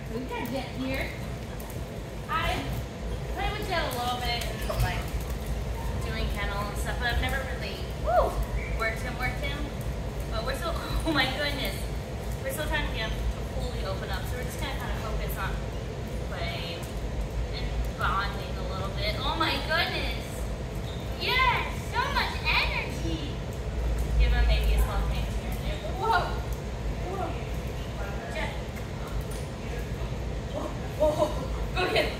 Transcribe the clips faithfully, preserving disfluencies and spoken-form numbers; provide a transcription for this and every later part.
We've got Jet here. I played with Jet a little bit and like doing kennel and stuff, but I've never really woo, worked him, worked him. But we're still, oh my goodness, we're still trying to get him to fully open up, so we're just gonna kind of focus on play and bonding a little bit. Oh my goodness, yes, so much energy. Give him maybe a small thing here and there. Whoa, whoa, Jet. Whoa, whoa, go get him.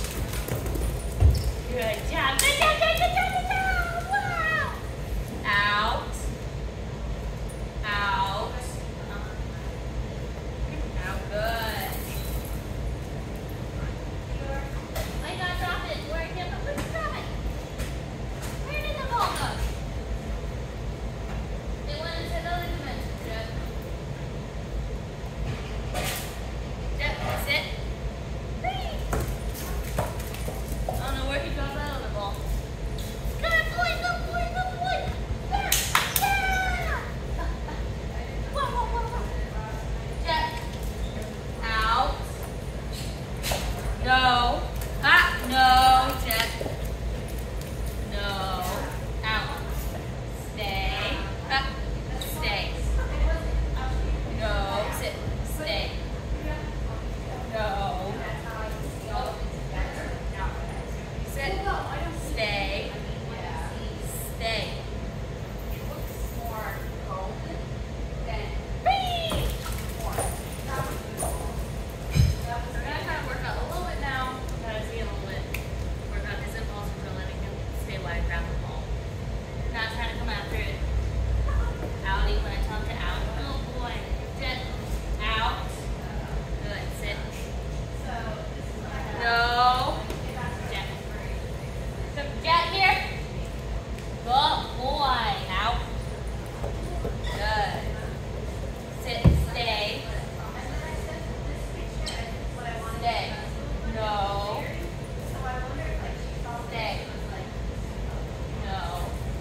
Good job, good job, good job, good job, wow. Out, out, out, good. I gotta drop it, where it gets, where'd you drop it? Where did the ball go? It went into another dimension, Jet. Jet, sit. Free. I don't know where he dropped that other ball. Good boy, good boy, good boy. Yeah, yeah. Whoa, whoa, whoa, whoa. Jet. Out. No. Ah, no, Jet. No. Out. Stay. Up. Stay. No. Sit. Stay. No. Sit. Stay. Stay. More golden. Then free. More. We're gonna kind of work out a little bit now. We're gonna see a little bit. Work out his impulse for letting him stay wide, grab the ball. Not trying to come after it. Outie when I tell him to out. Oh boy. Jet. Out. Good. Sit. No. Jet. Some Jet here. Good boy. Out. Good. Sit. Stay. Stay. No. Stay. No.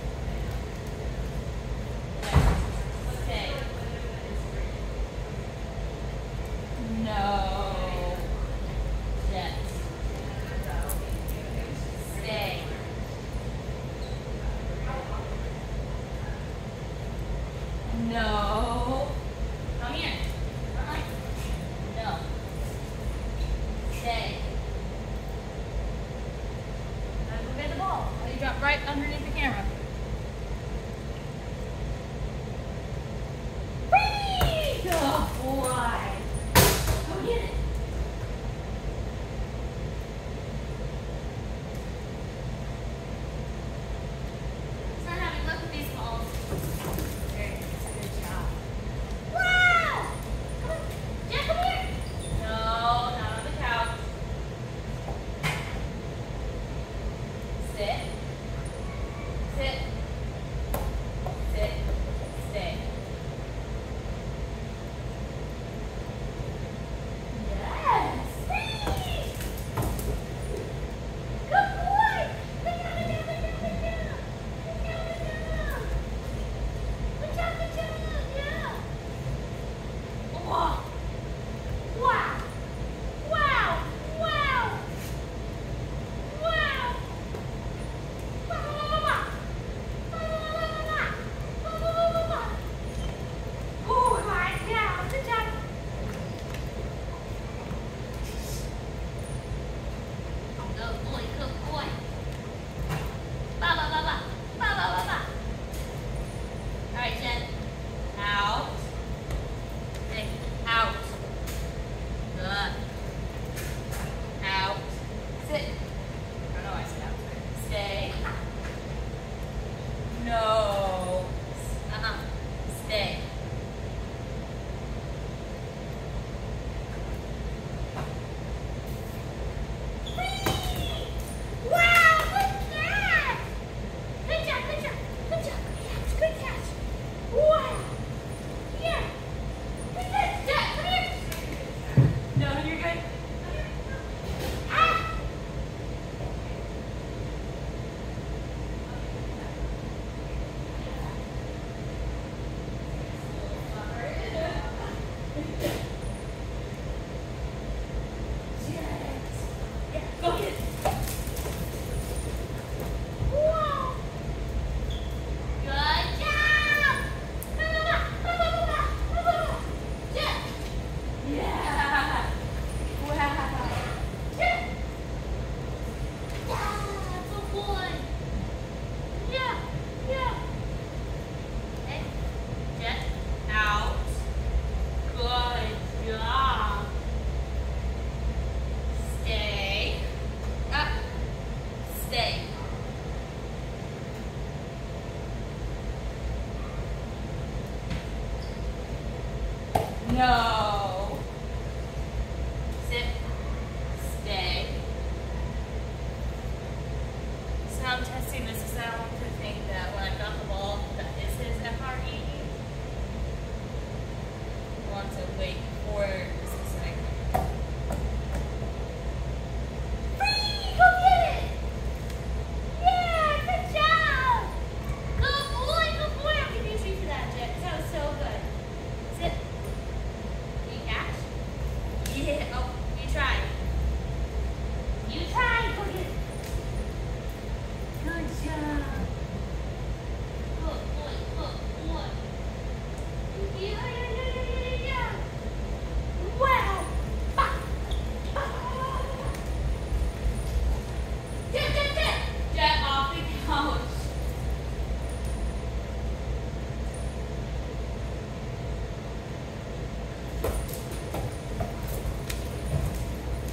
Stay. No. Jet. Stay. No. Come here. Uh-uh. No. Stay. Now go get the ball. You drop right underneath the camera. Free! Good boy. Go get it. Start having luck with these balls. Very good. Good job. Wow! Come on. Jack, come here. No, not on the couch. Sit. Sit. Sit. Stay.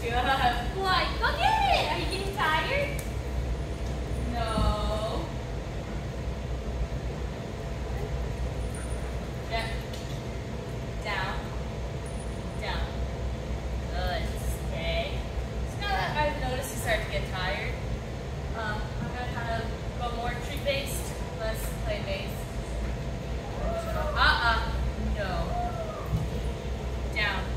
God. Why? Go get it. Are you getting tired? No. Yep. Down. Down. Good. Stay. So now that I've noticed you start to get tired, um, I'm going to kind of go more tree-based, less play-based. Uh-uh. No. Down.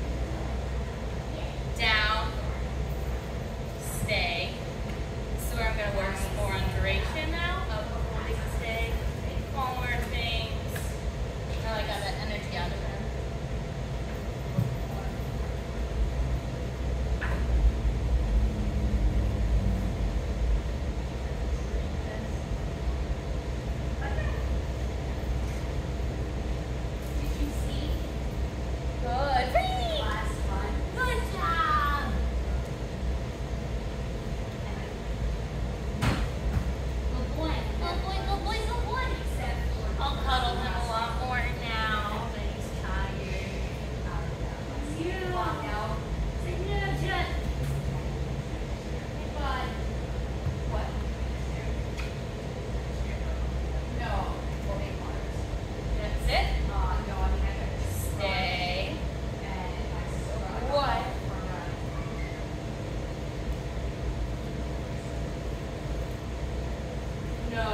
Down. Stay. This is where I'm going to work more on duration now of holding the stay, smaller things. Now I got that energy out of them. Good. Free. Last one. Good job. Good boy. Good boy, good boy, good boy. I'll cuddle him a lot more now. He's tired. You. Say no, Jet. Goodbye. What? No. That's it? Uh, no, I mean, I got to stay. What? No.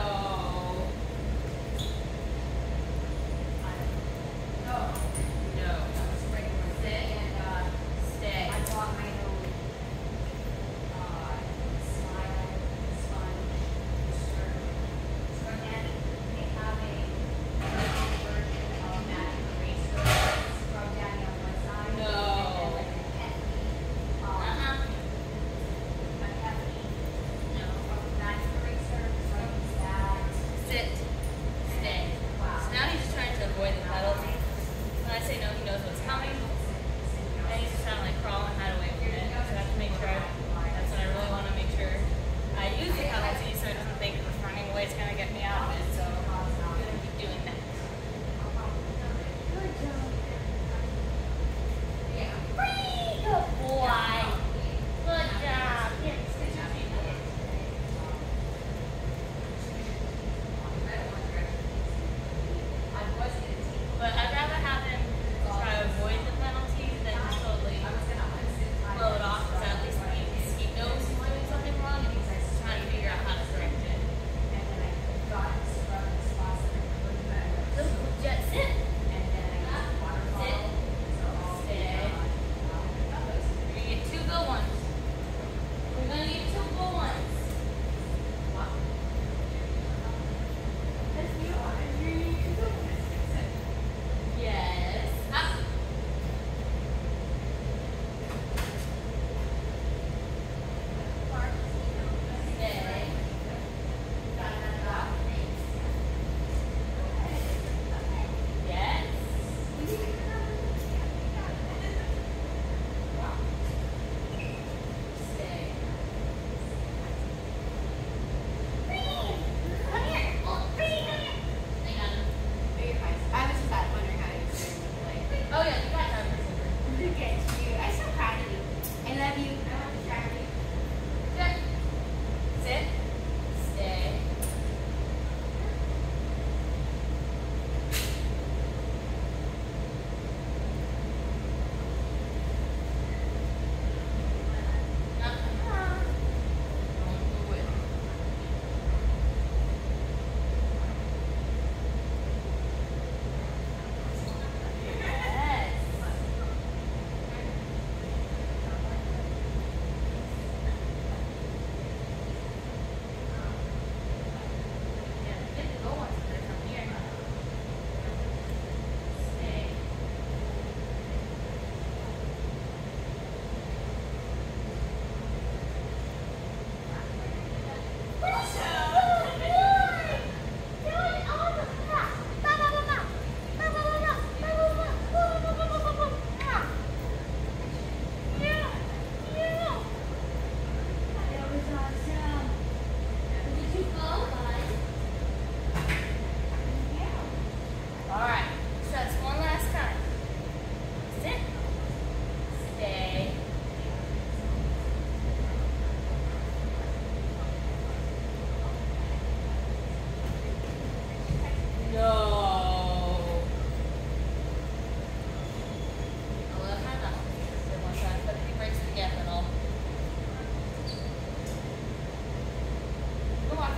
No. No. Sit and uh, stay. I bought my own uh, smile, sponge, shirt. So again, they have a version of magic eraser from Daddy on one side. No. Uh-uh. Sit. Stay. So now he's just trying to avoid the penalty. When I say no, he knows what's coming. And he's just trying to like crawl and hide away from it. So I have to make sure, that's when I really want to make sure I use the penalty so he doesn't think if running away is going to get me out of it. So I'm going to keep doing that. Good job. Yeah. Free! Good boy. Good job. Here. But I'd rather have him try to avoid the penalty than just totally blow it off, because at least he, he knows he's doing something wrong and he's trying to figure out how to correct it. Good, Jet, sit. Sit. Stay. We're going to get two good ones. We're going to get two good ones. Yes. Up. Stay. Yes. Stay. Free. Come here. Oh, free, come here. I got him. I was just wondering how to use it. Like, Oh yeah, you got that. look at you. I'm so proud of you. I love you. I want to try you. Good. Sit. Stay. Uh-huh. Don't do it. Yes.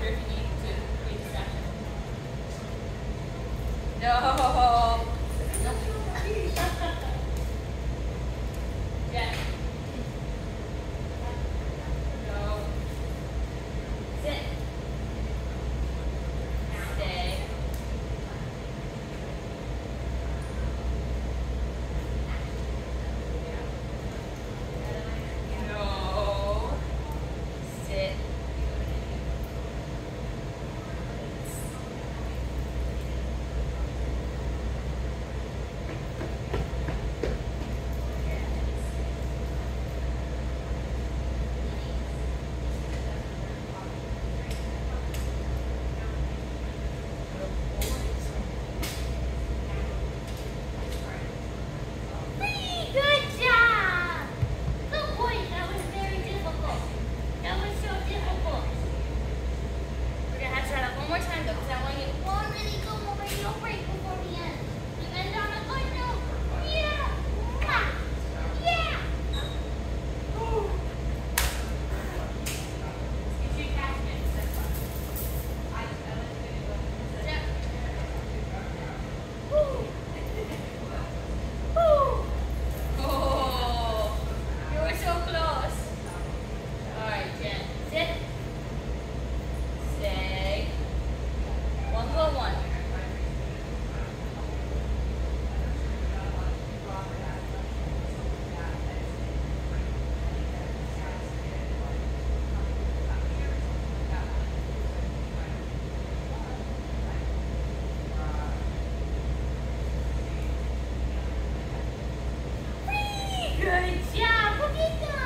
after if you need to be distracted. No. Jet. No. Sit. Stay. No. Sit. Good job! Good boy, that was very difficult. That was so difficult. We're gonna have to try that one more time though, because I want you one really good moral break before we end. You end on a good note. Yeah! Mwah! Yeah! Get your attachment. Step. Woo! Woo! Oh, you were so close. All right, Jen. Sit. Stay. One go one. Good job. Look at that.